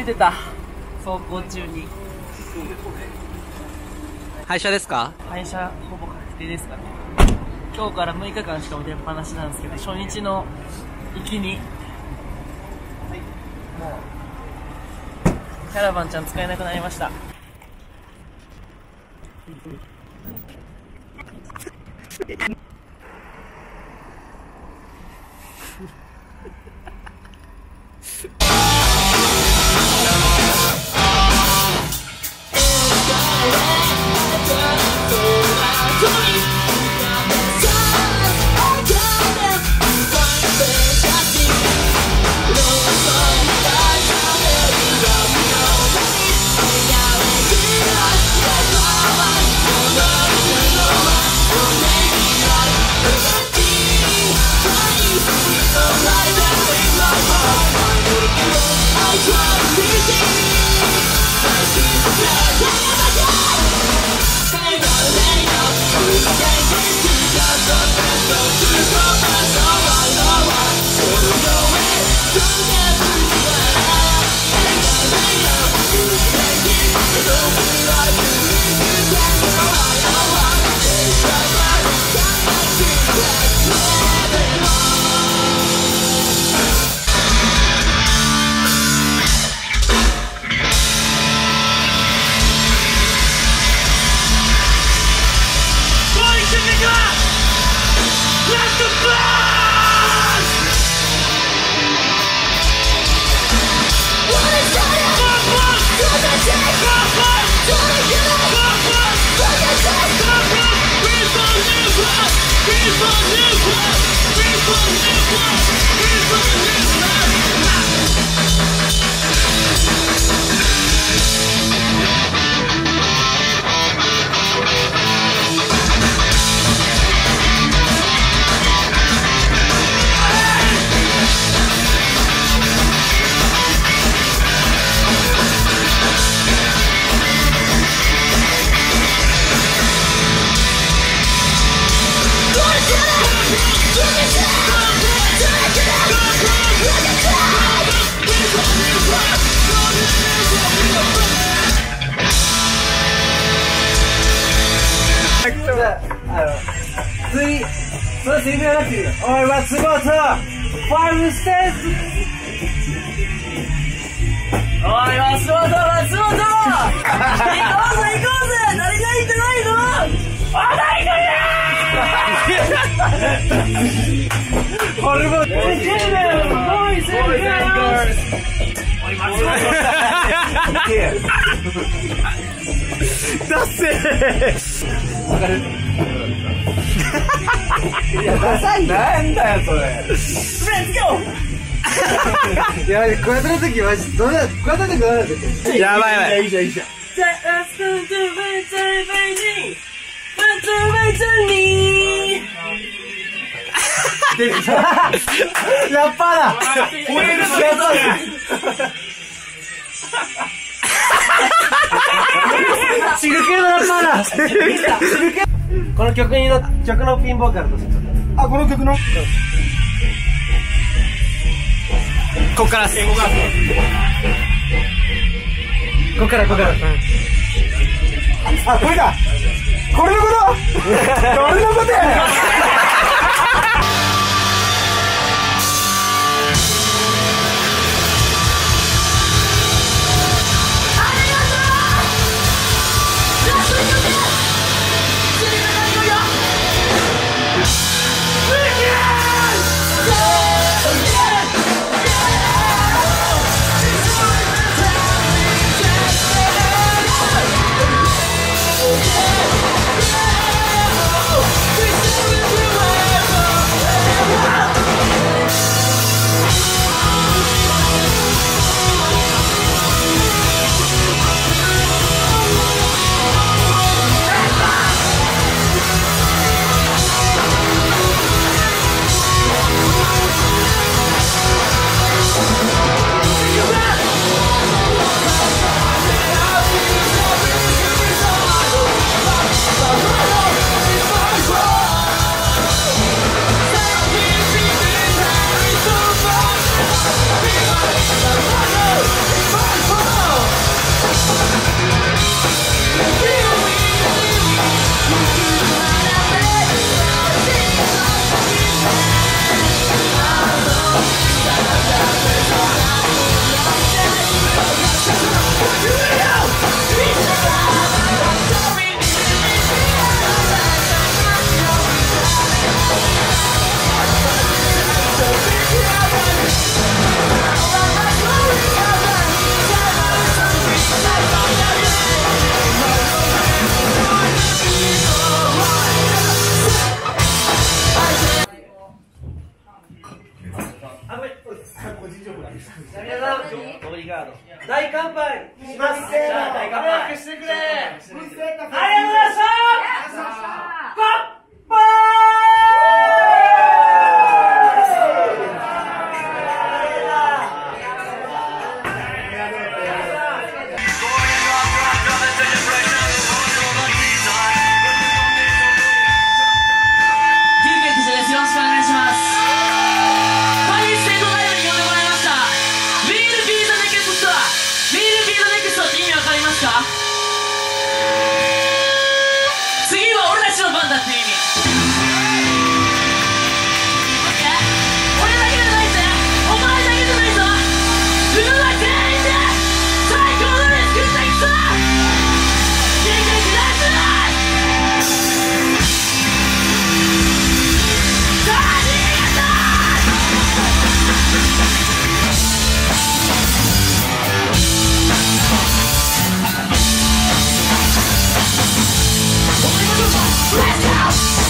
てた、走行中に。 廃車ですか？ 廃車ほぼ確定ですかね。今日から6日間しか打てっぱなしなんですけど、初日の行きにもうキャラバンちゃん使えなくなりました。 それセリフやらなくていいの。おい、松本、5ステージ。 おい、松本行こうぜ行こうぜ、誰が行ってないの？ 俺も出せわかる。いや、ダサいなんだよそれ。 レッツゴー。いや、こうやってる時マジどうだ、こうやってる時どうだったっけ。やばいやばい。いいじゃんいいじゃん。ラッパーだ。俺のラッパーだ。シル系のラッパーだ。この曲のピンボーカルとして。あ、この曲の。こっからです。こっから。あ、これだ。これのこと。俺のことやねん。 皆さん、オブリガード。大乾杯します。大乾杯してくれ。ありがとうございました。乾杯。 次は俺たちの番だって意味。俺だけじゃないぜ、お前だけじゃないぞ。自分は全員で最高のレース作っていくぞ。元気になってないさあ、逃げたLet's go!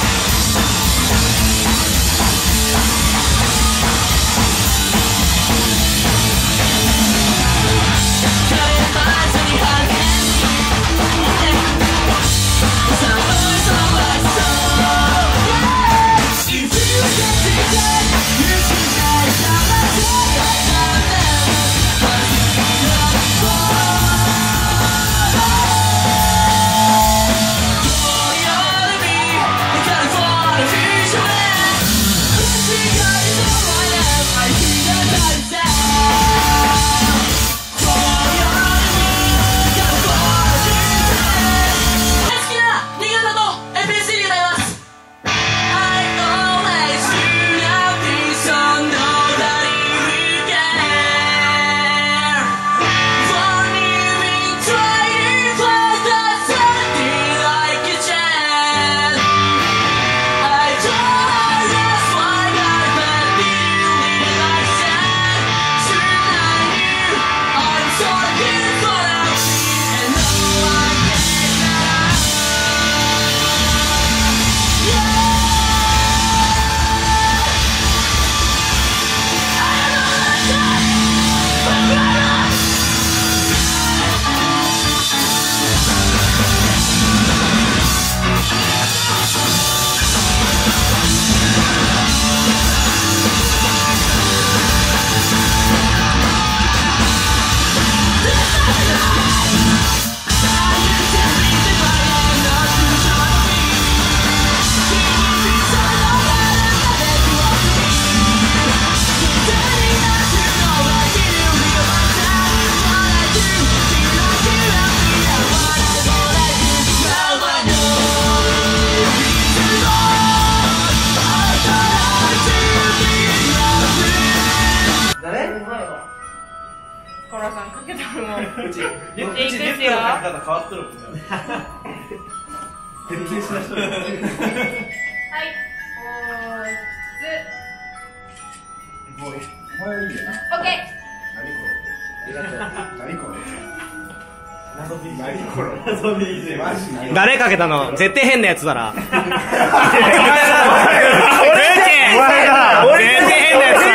うちリュックの書き方変わっとるもんね。徹底しな人。はい、 もういいよな。 オッケ何これ。 誰かけたの絶対変なやつだな。絶対変なやつ。